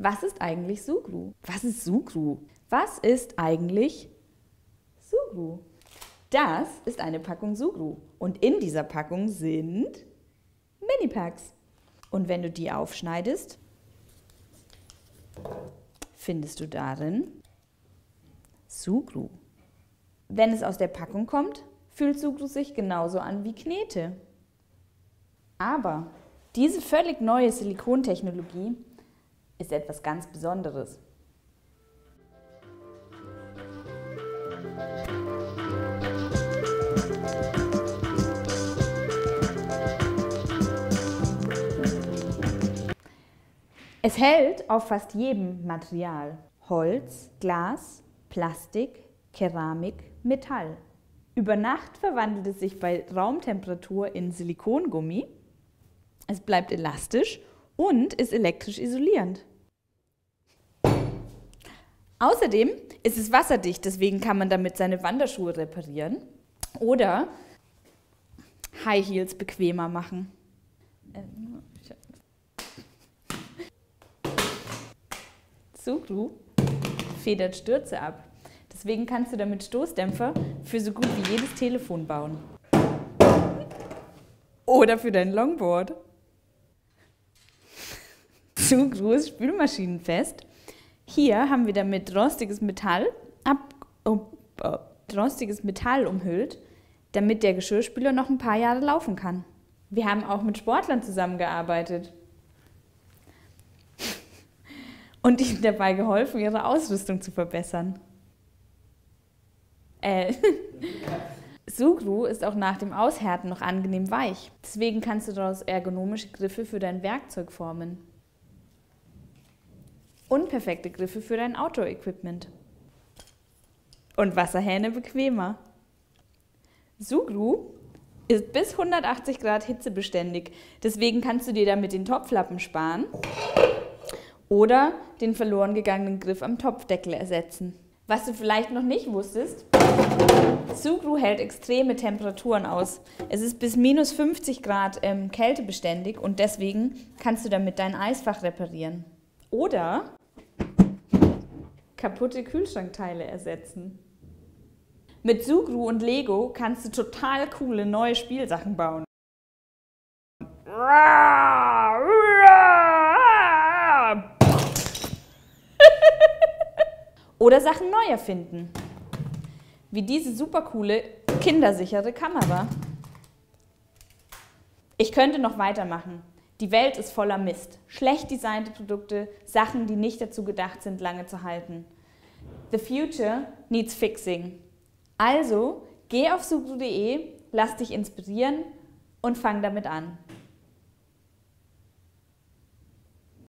Was ist eigentlich Sugru? Was ist Sugru? Was ist eigentlich Sugru? Das ist eine Packung Sugru. Und in dieser Packung sind Minipacks. Und wenn du die aufschneidest, findest du darin Sugru. Wenn es aus der Packung kommt, fühlt Sugru sich genauso an wie Knete. Aber diese völlig neue Silikontechnologie ist etwas ganz Besonderes. Es hält auf fast jedem Material: Holz, Glas, Plastik, Keramik, Metall. Über Nacht verwandelt es sich bei Raumtemperatur in Silikongummi. Es bleibt elastisch und ist elektrisch isolierend. Außerdem ist es wasserdicht, deswegen kann man damit seine Wanderschuhe reparieren oder High Heels bequemer machen. Sugru federt Stürze ab. Deswegen kannst du damit Stoßdämpfer für so gut wie jedes Telefon bauen. Oder für dein Longboard. Sugru ist spülmaschinenfest. Hier haben wir damit rostiges Metall umhüllt, damit der Geschirrspüler noch ein paar Jahre laufen kann. Wir haben auch mit Sportlern zusammengearbeitet und ihnen dabei geholfen, ihre Ausrüstung zu verbessern. Sugru ist auch nach dem Aushärten noch angenehm weich. Deswegen kannst du daraus ergonomische Griffe für dein Werkzeug formen. Und perfekte Griffe für dein Outdoor-Equipment. Und Wasserhähne bequemer. Sugru ist bis 180 Grad hitzebeständig. Deswegen kannst du dir damit den Topflappen sparen oder den verloren gegangenen Griff am Topfdeckel ersetzen. Was du vielleicht noch nicht wusstest: Sugru hält extreme Temperaturen aus. Es ist bis minus 50 Grad kältebeständig und deswegen kannst du damit dein Eisfach reparieren. Oder kaputte Kühlschrankteile ersetzen. Mit Sugru und Lego kannst du total coole neue Spielsachen bauen. Oder Sachen neu erfinden. Wie diese supercoole, kindersichere Kamera. Ich könnte noch weitermachen. Die Welt ist voller Mist. Schlecht designte Produkte, Sachen, die nicht dazu gedacht sind, lange zu halten. The future needs fixing. Also, geh auf sugru.de, lass dich inspirieren und fang damit an.